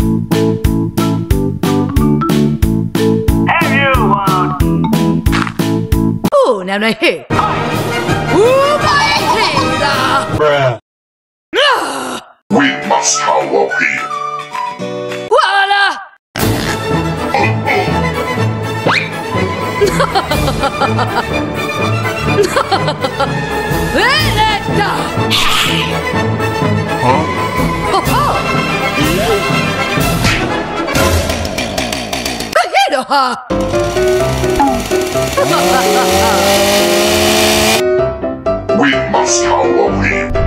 Năm nay Bruh. We must help here. Voila! Lexa! Huh? We must help here.